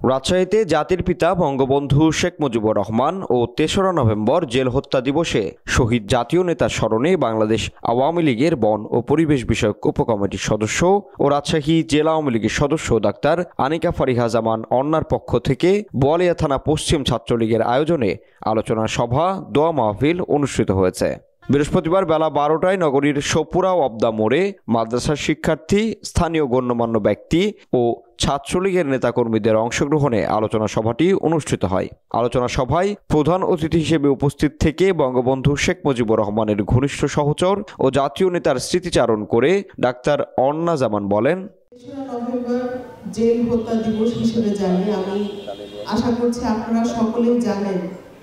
রাজশাহীতে জাতির পিতা বঙ্গবন্ধু শেখ মুজিবুর রহমান ও ৩রা নভেম্বর জেল হত্যা দিবসে শহীদ জাতীয় নেতার স্মরণে বাংলাদেশ আওয়ামী লীগের বন ও পরিবেশ বিষয়ক উপকমিটির সদস্য ও রাজশাহী জেলা আওয়ামী লীগের সদস্য ডাক্তার আনিকা ফারিহা জামান অন্যার পক্ষ থেকে বোয়ালিয়া থানা পশ্চিম ছাত্রলীগের আয়োজনে আলোচনা সভা দোয়া মাহফিল অনুষ্ঠিত হয়েছে। বৃহস্পতিবার বেলা ১২টায় নগরীর সপুরা ওয়াবদা মোড়ে মাদ্রাসার শিক্ষার্থী, স্থানীয় গণ্যমান্য ব্যক্তি ও ছাত্রলীগের নেতাকর্মীদের অংশগ্রহণে আলোচনা সভাটি অনুষ্ঠিত হয়। আলোচনা সভায় প্রধান অতিথি হিসেবে উপস্থিত থেকে বঙ্গবন্ধু শেখ মুজিবুর রহমানের ঘনিষ্ঠ সহচর ও জাতীয় নেতার স্মৃতিচারণ করে ডাক্তার অন্না জামান বলেন, নভেম্বর জেল হত্যা দিবস হিসেবে জানি, আমি আশা করছি আপনারা সকলেই জানেন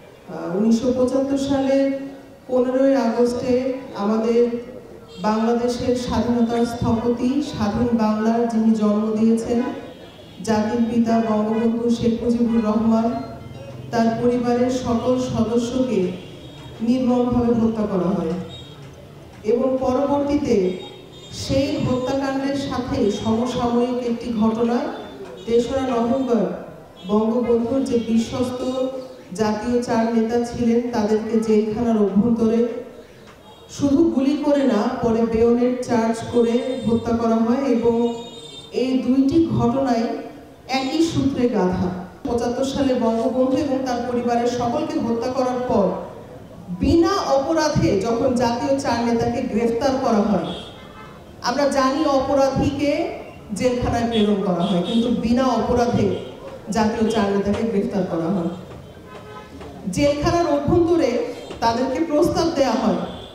1975 সালের 15ই আগস্টে আমাদের বাংলাদেশের স্বাধীনতার স্থপতি, স্বাধীন বাংলার যিনি জন্ম দিয়েছেন জাতির পিতা বঙ্গবন্ধু শেখ মুজিবুর রহমান, তার পরিবারের সকল সদস্যকে নির্মমভাবে হত্যা করা হয় এবং পরবর্তীতে সেই হত্যাকাণ্ডের সাথে সমসাময়িক একটি ঘটনা ৩রা নভেম্বর বঙ্গবন্ধুর যে বিশ্বস্ত জাতীয় 4 নেতা ছিলেন তাদেরকে জেলখানার অভ্যন্তরে শুধু গুলি করে না, পরে বেয়নেট চার্জ করে হত্যা করা হয় এবং এই দুইটি ঘটনায় একই সূত্রে গাঁথা। ৭৫ সালে বঙ্গবন্ধু এবং তার পরিবারের সকলকে হত্যা করার পর বিনা অপরাধে যখন জাতীয় 4 নেতাকে গ্রেফতার করা হয়, আমরা জানি অপরাধীকে জেলখানায় প্রেরণ করা হয়, কিন্তু বিনা অপরাধে জাতীয় 4 নেতাকে গ্রেফতার করা হয়। জেলখানার অভ্যন্তরে তাদেরকে প্রস্তাব দেওয়া হয়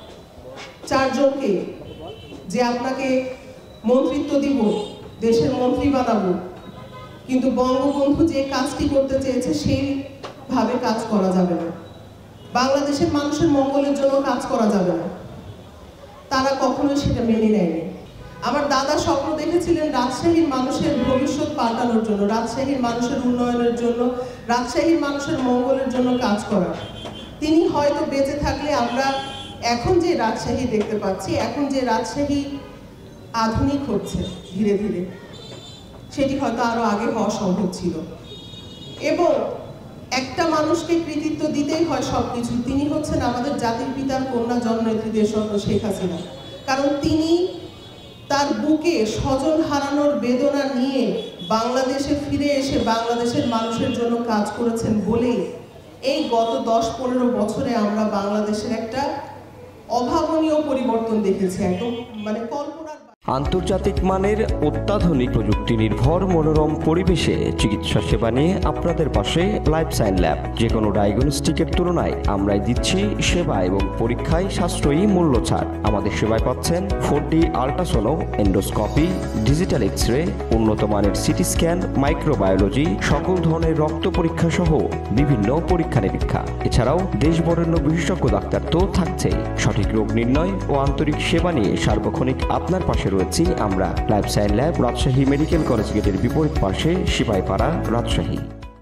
4 জনকে যে আপনাকে মন্ত্রিত্ব দিব, দেশের মন্ত্রী বানাবো, কিন্তু বঙ্গবন্ধু যে কাজটি করতে চেয়েছে সেইভাবে কাজ করা যাবে না, বাংলাদেশের মানুষের মঙ্গলের জন্য কাজ করা যাবে না। তারা কখনোই সেটা মেনে নেয়নি। আমার দাদা স্বপ্ন দেখেছিলেন রাজশাহীর মানুষের ভবিষ্যৎ পাল্টানোর জন্য, রাজশাহীর মানুষের উন্নয়নের জন্য, রাজশাহীর মানুষের মঙ্গলের জন্য কাজ করা। তিনি হয়তো বেঁচে থাকলে আমরা এখন যে রাজশাহী দেখতে পাচ্ছি, এখন যে রাজশাহী আধুনিক হচ্ছে ধীরে ধীরে, সেটি হয়তো আরো আগে হওয়া সম্ভব ছিল। এবং একটা মানুষকে কৃতিত্ব দিতেই হয় সবকিছু। তিনি হচ্ছেন আমাদের জাতির পিতার কন্যা, জননেত্রী দেশরত্ন শেখ হাসিনা। কারণ তিনি তার বুকে স্বজন হারানোর বেদনা নিয়ে বাংলাদেশে ফিরে এসে বাংলাদেশের মানুষের জন্য কাজ করেছেন বলেই এই গত 10-15 বছরে আমরা বাংলাদেশের একটা অভাবনীয় পরিবর্তন দেখেছি, একদম কল্পনার। আন্তর্জাতিক মানের অত্যাধুনিক প্রযুক্তি নির্ভর মনোরম পরিবেশে চিকিৎসা সেবা নিয়ে আপনাদের পাশে লাইফসাইন ল্যাব। যে কোনো ডায়াগনস্টিকের তুলনায় আমরাই দিচ্ছি সেবা এবং পরীক্ষায় সাশ্রয়ী মূল্য ছাড়। আমাদের সেবায় পাচ্ছেন 4D আল্ট্রাসোনো, এন্ডোস্কোপি, ডিজিটাল এক্স-রে, উন্নত মানের সিটি স্ক্যান, মাইক্রোবায়োলজি, সকল ধরনের রক্ত পরীক্ষা সহ বিভিন্ন পরীক্ষা নিরীক্ষা। এছাড়াও দেশবরেণ্য বিশেষজ্ঞ ডাক্তার তো থাকছেই। সঠিক রোগ নির্ণয় ও আন্তরিক সেবা নিয়ে সার্বক্ষণিক আপনার পাশে রয়েছি আমরা। Lifesign lab, Rajshahi medical college গেটের বিপরীত পাশে, সিপাহীপাড়া, রাজশাহী।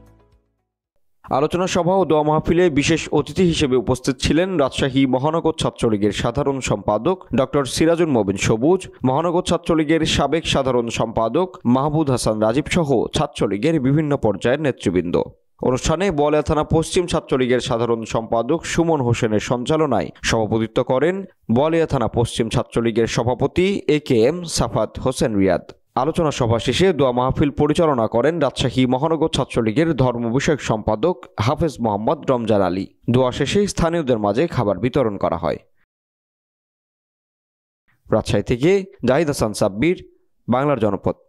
আলোচনা সভা ও দোয়া মাহফিলে বিশেষ অতিথি হিসেবে উপস্থিত ছিলেন রাজশাহী মহানগর ছাত্রলীগের সাধারণ সম্পাদক ডক্টর সিরাজুল মবিন সবুজ, মহানগর ছাত্রলীগের সাবেক সাধারণ সম্পাদক মাহবুব হাসান রাজীব সহ ছাত্রলীগের বিভিন্ন পর্যায়ের নেতৃবৃন্দ। অনুষ্ঠানে বোয়ালিয়া থানা পশ্চিম ছাত্রলীগের সাধারণ সম্পাদক সুমন হোসেনের সঞ্চালনায় সভাপতিত্ব করেন বোয়ালিয়া থানা পশ্চিম ছাত্রলীগের সভাপতি AKM সাফাত হোসেন রিয়াদ। আলোচনা সভা শেষে দোয়া মাহফিল পরিচালনা করেন রাজশাহী মহানগর ছাত্রলীগের ধর্ম বিষয়ক সম্পাদক হাফেজ মোহাম্মদ রমজান আলী। দোয়া শেষে স্থানীয়দের মাঝে খাবার বিতরণ করা হয়। রাজশাহী থেকে জাহিদ হাসান সাব্বির, বাংলার জনপদ।